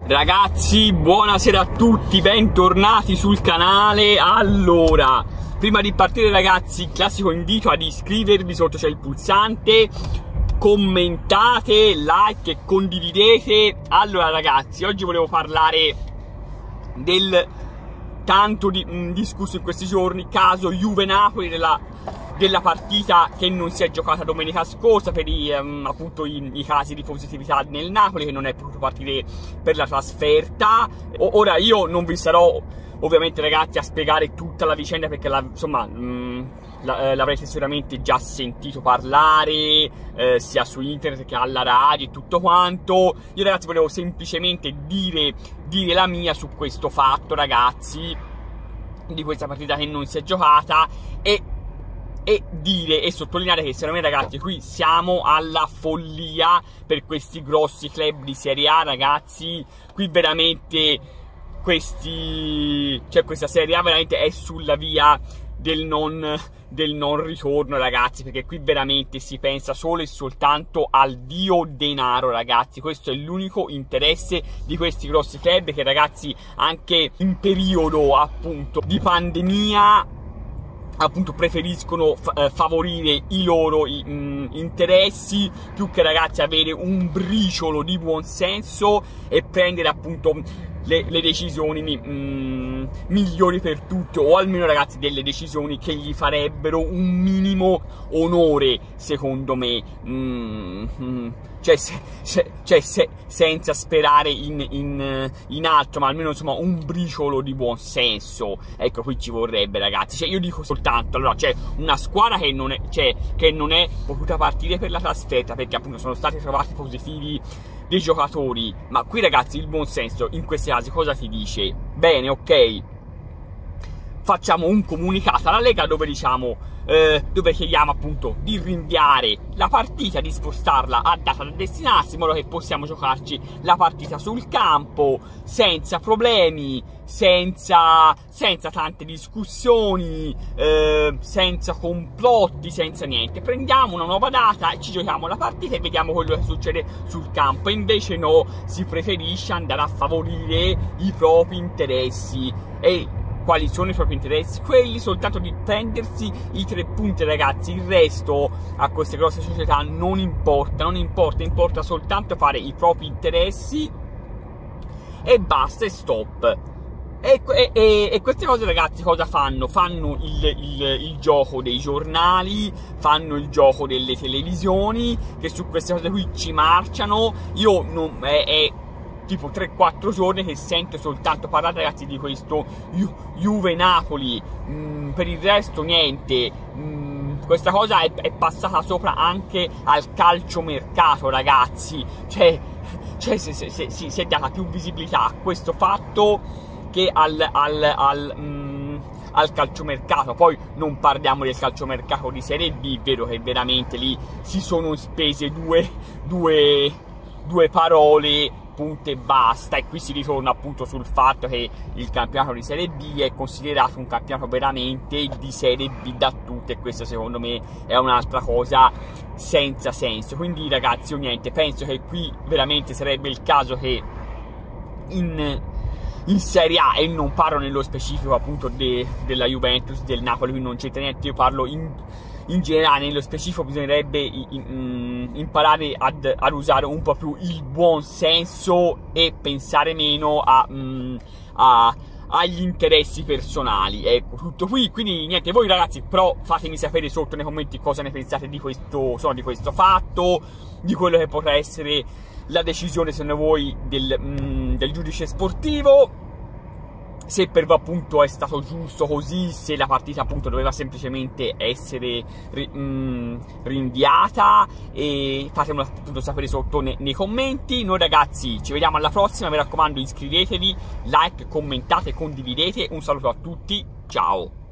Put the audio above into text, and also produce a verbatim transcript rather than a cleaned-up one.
Ragazzi, buonasera a tutti, bentornati sul canale. Allora, prima di partire ragazzi, classico invito ad iscrivervi, sotto c'è il pulsante, commentate, like e condividete. Allora ragazzi, oggi volevo parlare del tanto di, mh, discusso in questi giorni caso Juve-Napoli, della, della partita che non si è giocata domenica scorsa per i, um, appunto i, i casi di positività nel Napoli, che non è potuto partire per la trasferta. O, ora io non vi sarò ovviamente ragazzi a spiegare tutta la vicenda, perché la, insomma mh, la, eh, l'avrete sicuramente già sentito parlare eh, sia su internet che alla radio e tutto quanto. Io ragazzi volevo semplicemente dire, dire la mia su questo fatto ragazzi, di questa partita che non si è giocata, e e dire e sottolineare che secondo me ragazzi qui siamo alla follia per questi grossi club di Serie A ragazzi. Qui veramente questi, cioè questa Serie A veramente è sulla via del non, del non ritorno ragazzi, perché qui veramente si pensa solo e soltanto al dio denaro ragazzi. Questo è l'unico interesse di questi grossi club, che ragazzi anche in periodo appunto di pandemia appunto preferiscono fa favorire i loro i, mh, interessi, più che ragazzi avere un briciolo di buonsenso e prendere appunto le, le decisioni mh, migliori per tutti, o almeno ragazzi delle decisioni che gli farebbero un minimo onore secondo me. mh, mh. Cioè, se, se, cioè se, senza sperare in, in, in altro, ma almeno insomma un briciolo di buon senso, ecco, qui ci vorrebbe ragazzi. Cioè io dico soltanto, allora c'è una squadra che non è, cioè, che non è potuta partire per la trasferta perché appunto sono stati trovati positivi dei giocatori, ma qui ragazzi il buon senso in questi casi cosa ti dice? Bene, ok, facciamo un comunicato alla Lega dove diciamo eh, dove chiediamo appunto di rinviare la partita, di spostarla a data da destinarsi, in modo che possiamo giocarci la partita sul campo senza problemi, senza, senza tante discussioni, eh, senza complotti, senza niente. Prendiamo una nuova data e ci giochiamo la partita e vediamo quello che succede sul campo. E invece no, si preferisce andare a favorire i propri interessi. E quali sono i propri interessi? Quelli soltanto di prendersi i tre punti ragazzi. Il resto a queste grosse società non importa, non importa, importa soltanto fare i propri interessi e basta, e stop. E, e, e queste cose ragazzi cosa fanno? Fanno il, il, il gioco dei giornali, fanno il gioco delle televisioni, che su queste cose qui ci marciano. Io non è, è tipo tre quattro giorni che sento soltanto parlare ragazzi di questo Ju Juve-Napoli. mm, per il resto niente. mm, questa cosa è, è passata sopra anche al calciomercato ragazzi, cioè, cioè se, se, se, si, si è data più visibilità a questo fatto che al, al, al mm, al calciomercato. Poi non parliamo del calciomercato di Serie B, vero che veramente lì si sono spese due, due, due parole, punto e basta. E qui si ritorna appunto sul fatto che il campionato di Serie B è considerato un campionato veramente di Serie B da tutti, e questa secondo me è un'altra cosa senza senso. Quindi ragazzi io niente, penso che qui veramente sarebbe il caso che in, in Serie A, e non parlo nello specifico appunto de, della Juventus, del Napoli, qui non c'entra niente, io parlo in in generale, nello specifico bisognerebbe in, in, imparare ad, ad usare un po' più il buon senso e pensare meno a, mh, a, agli interessi personali. Ecco, tutto qui. Quindi niente, voi ragazzi però fatemi sapere sotto nei commenti cosa ne pensate di questo, insomma, di questo fatto, di quello che potrà essere la decisione secondo voi del, mh, del giudice sportivo, se per voi appunto è stato giusto così, se la partita appunto doveva semplicemente essere ri, mh, rinviata, e fatemelo appunto sapere sotto ne, nei commenti. Noi ragazzi ci vediamo alla prossima, mi raccomando iscrivetevi, like, commentate, condividete. Un saluto a tutti, ciao!